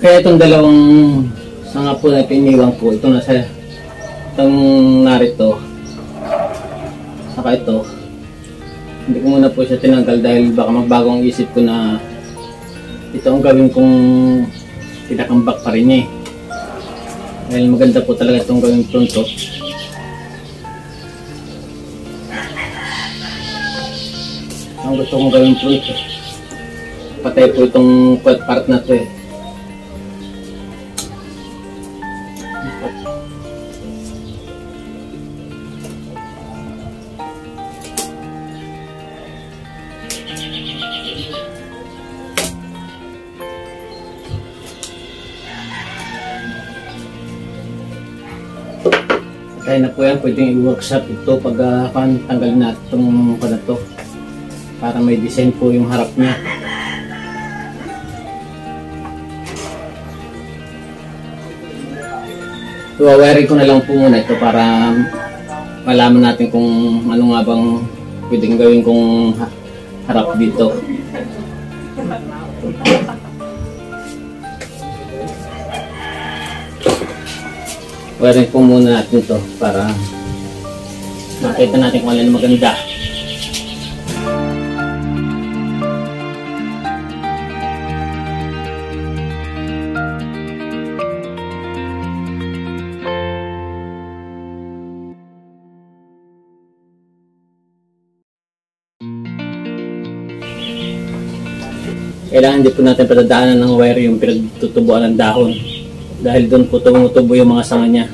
Kaya itong dalawang sanga po na iniwan ko, ito itong narito, saka ito, hindi ko muna po siya tinanggal dahil baka magbago ang isip ko na ito ang gawin kong pinakambak pa rin niya eh. Dahil maganda po talaga itong gawin pronto. Ang gusto kong gawin pronto, patay po itong part na ito eh. Kaya na po yan, pwedeng i-workshop ito pag tanggalin natin itong na to para may design po yung harap niya. Iwawiring ko na lang po muna ito para malaman natin kung ano nga bang pwedeng gawin kong harap dito. Wiring po muna natin ito para makita natin kung alin maganda. Kailangan hindi po natin patadaanan ng wire yung pinagtutubuan ng dahon dahil doon po tumutubo yung mga sanga niya.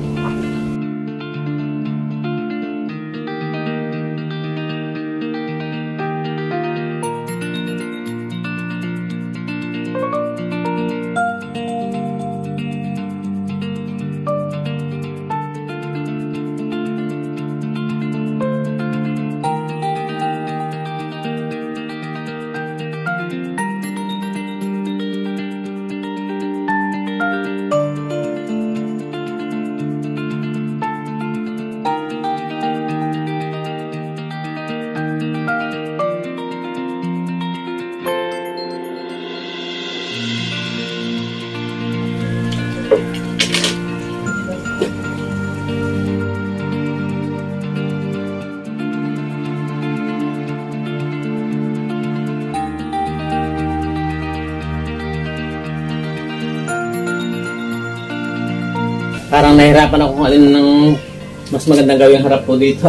Parang nahirapan ako kung alin ng mas magandang gawing harap po dito.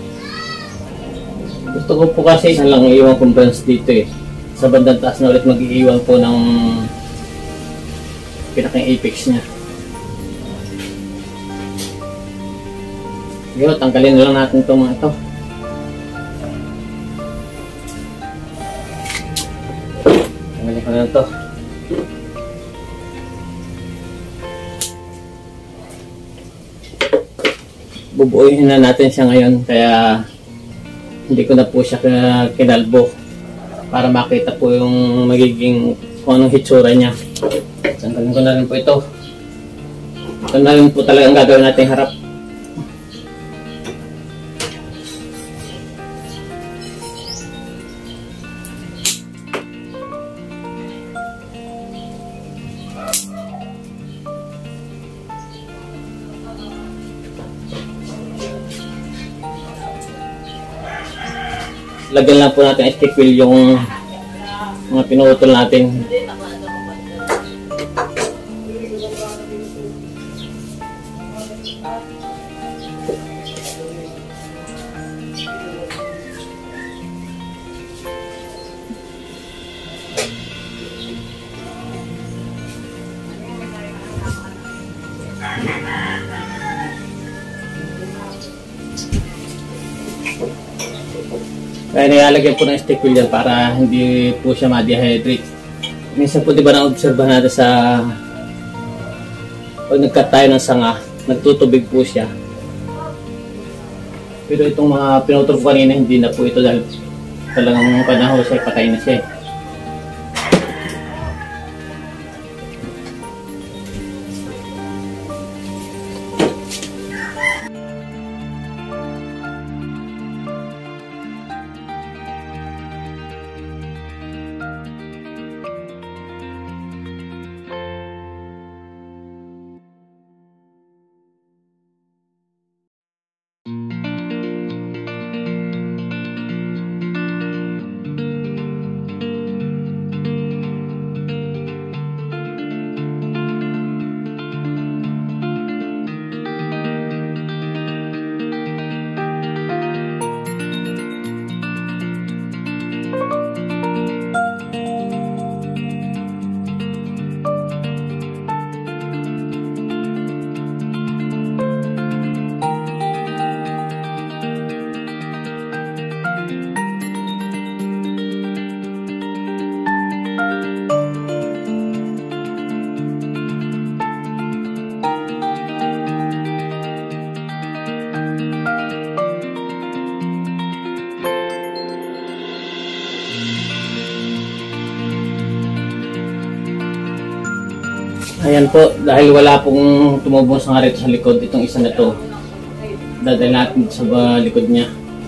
Gusto ko po kasi isa lang iiwan kong branch dito eh. Sa bandang taas na ulit mag-iiwan po ng pinakang apex niya. Yun, tanggalin na lang natin itong mga ito. Tanggalin ko na ito. Bubuuin na natin siya ngayon kaya hindi ko na po siya kinalbo para makita po yung magiging kung anong hitsura niya. Tanggalin ko na rin po ito. Ito na rin po talaga ang gagawin natin harap. Lagyan lang po natin stick wheel yung mga pinutol natin. Kaya nilalagyan po ng stick wheel yan para hindi po siya ma-dehydrate. Minsan po diba na-observe natin sa pag nag-cut tayo ng sanga, nagtutubig po siya. Pero itong mga pinutol ko kanina hindi na po ito dahil talagang panahon siya, patay na siya. Ayan po, dahil wala pong tumubong sanga rito sa likod, itong isa na to, dadalhin natin sa likod niya.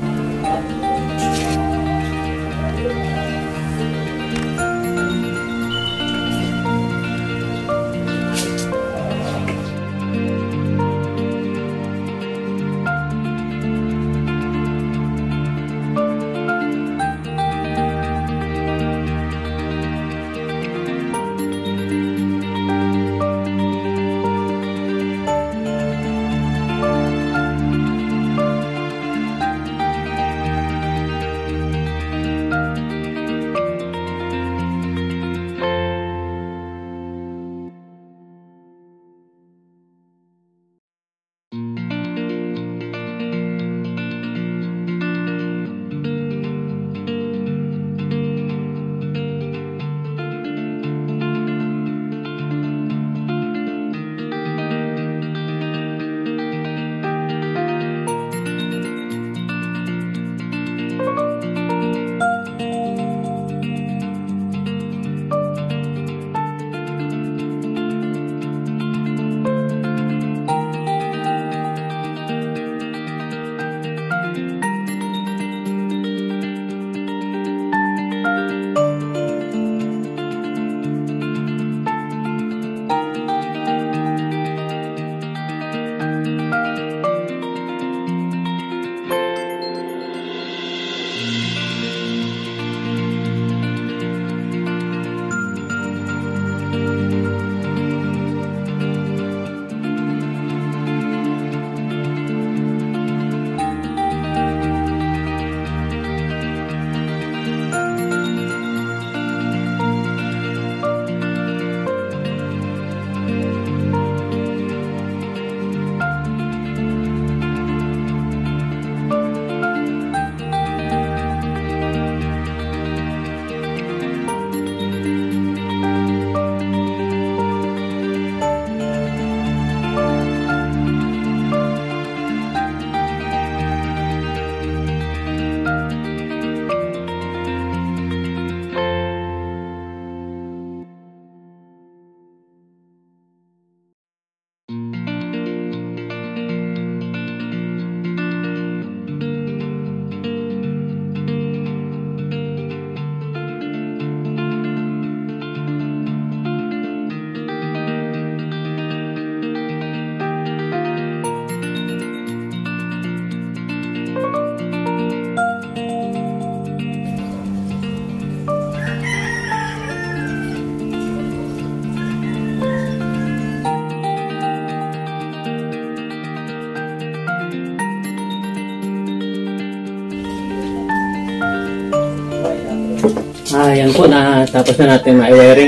Yan po, tapos na natin ma-wiring.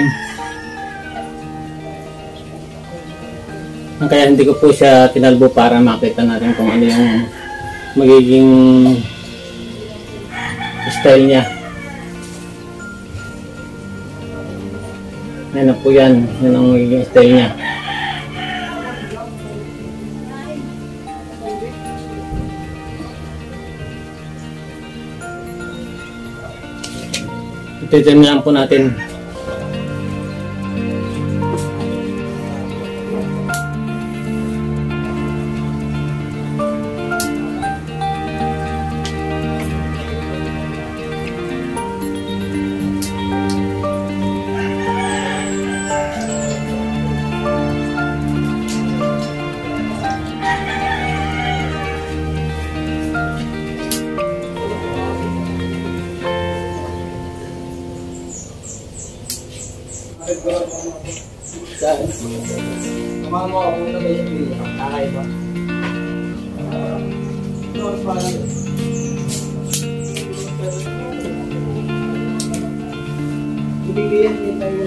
Kaya hindi ko po siya tinalbo para makita natin kung ano yung magiging style niya. Yan na po yan. Yan ang magiging style niya. Ito lang po natin. Samahan mo ako muna ba yung pili? Kakay ba? Bibigyan din tayo.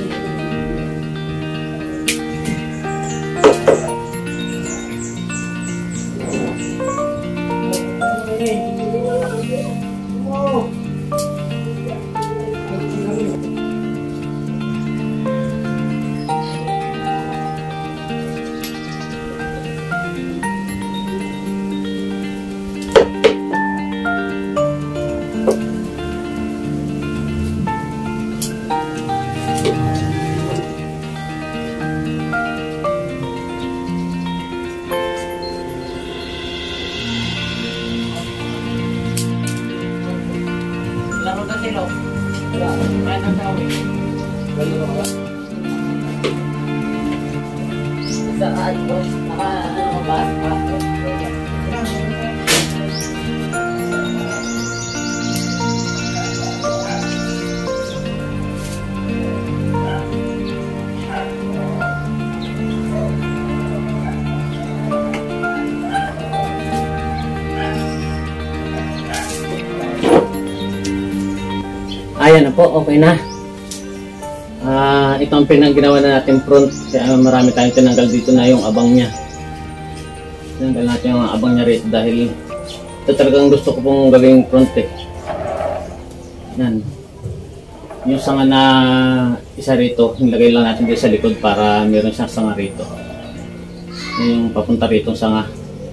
Ayan na po, okay na. Ito ang pinag-ginawa na natin front. Kaya marami tayong tinanggal dito na yung abang niya. Tinanggal natin yung abang niya rito dahil ito talagang gusto ko pong gawing front eh. Yan. Yung sanga na isa rito, nilagay lang natin dito sa likod para meron siyang sanga rito. Yung papunta rito sanga.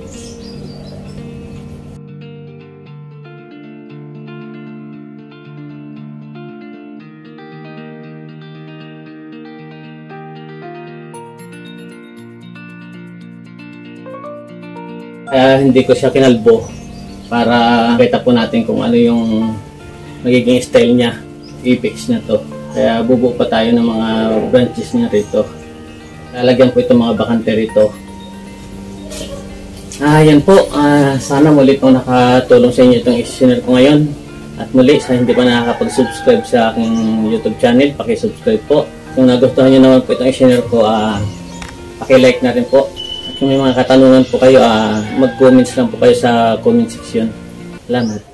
Kaya hindi ko siya kinalbo para kita po natin kung ano yung magiging style niya, i-fix niya to. Kaya bubuo pa tayo ng mga branches niya rito. Lalagyan po itong mga bakante rito. Yan po, sana muli pong nakatulong sa inyo itong i-share ko ngayon. At muli, sa hindi pa nakakapag-subscribe sa aking YouTube channel, paki-subscribe po. Kung nagustuhan nyo naman po itong i-share ko, paki-like na rin po. Kung may mga katanungan po kayo, mag-comments lang po kayo sa comment section. Salamat.